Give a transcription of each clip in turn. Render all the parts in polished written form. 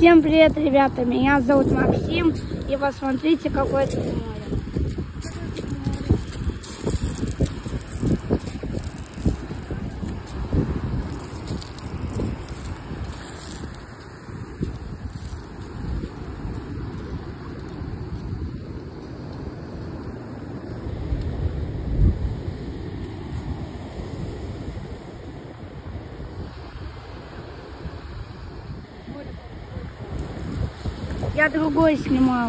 Всем привет, ребята! Меня зовут Максим, и посмотрите, какое тут море. Я другой снимал.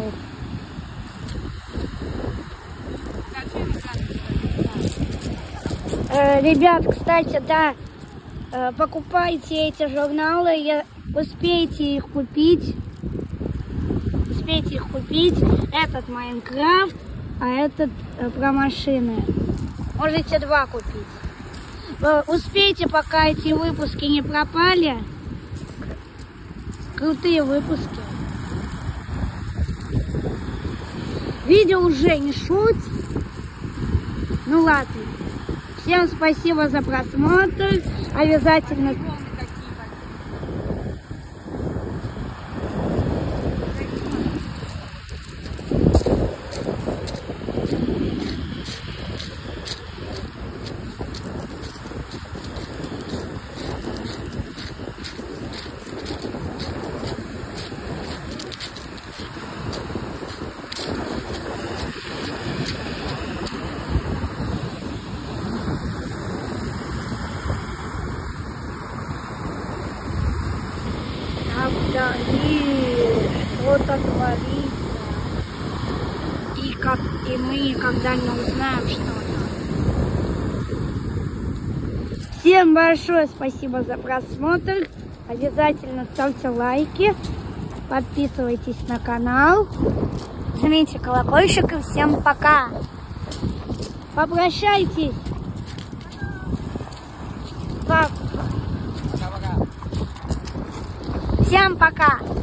Ребят, кстати, да, покупайте эти журналы, успейте их купить. Этот Майнкрафт, а этот про машины. Можете два купить. Успейте, пока эти выпуски не пропали. Крутые выпуски. Видео уже не шутит. Ну ладно. Всем спасибо за просмотр. Обязательно. Вдали что-то творится, и мы никогда не узнаем, что это. Всем большое спасибо за просмотр. Обязательно ставьте лайки, подписывайтесь на канал, жмите колокольчик, и всем пока. Попрощайтесь. Всем пока!